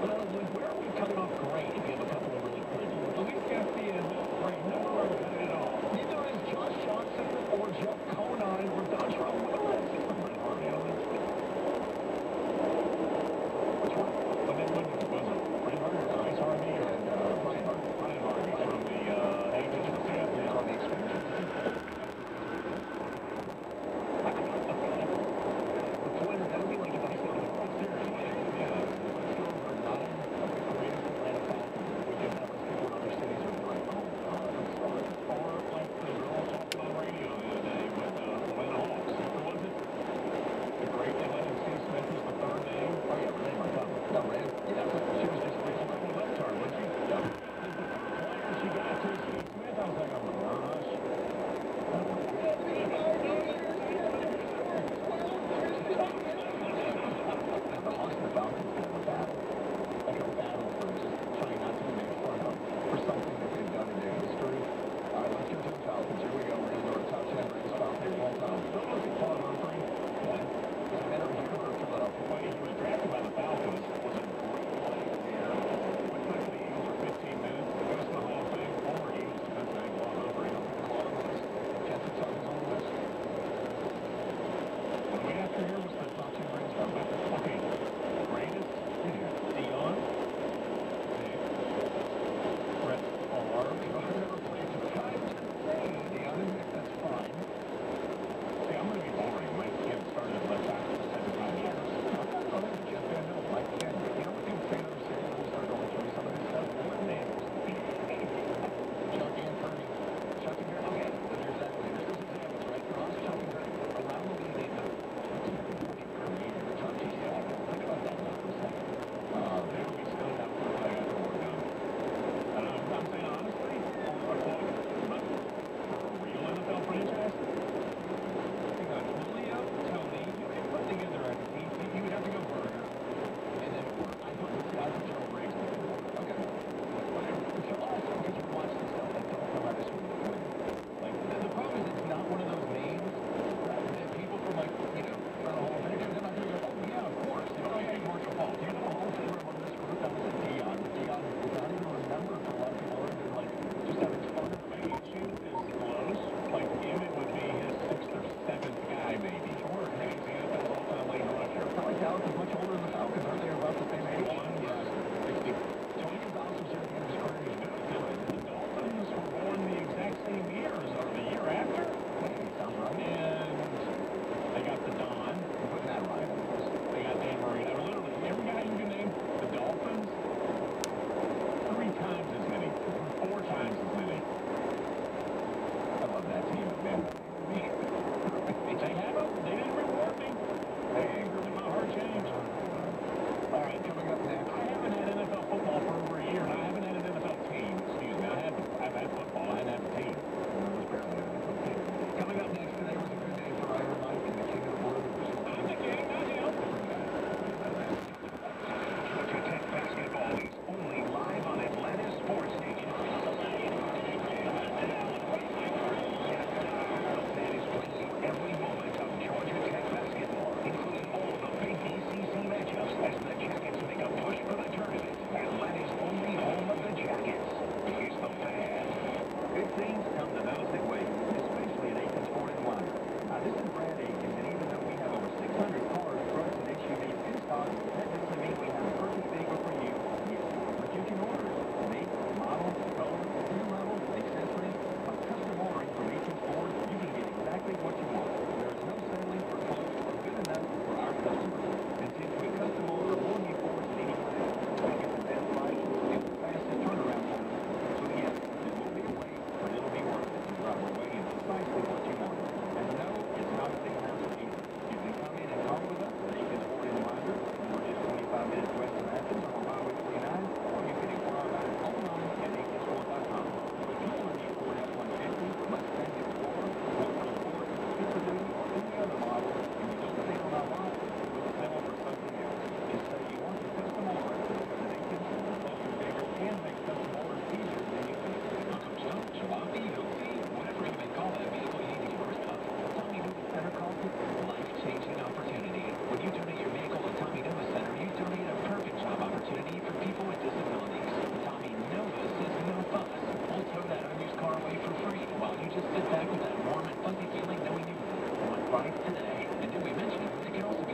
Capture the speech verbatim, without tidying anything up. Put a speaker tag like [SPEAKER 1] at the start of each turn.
[SPEAKER 1] Well, where are we coming off great if you have a couple of really pretty ones?
[SPEAKER 2] The least Garcia is right nowhere good at all.
[SPEAKER 1] Neither is Josh Johnson or Jeff Conine or Dontrell Willis. Pretty hard out of it. Which one?
[SPEAKER 2] But then when was it?
[SPEAKER 1] Reinhardt or Ice Harvey or uh, Reinhardt?
[SPEAKER 2] Reinhardt from the uh, Agents of Family
[SPEAKER 1] On the expansion. The point is, that would be like if I said, oh, seriously, yeah, let's go over nine of the greatest Atlanta Falcons twice today. And did we mention it can also be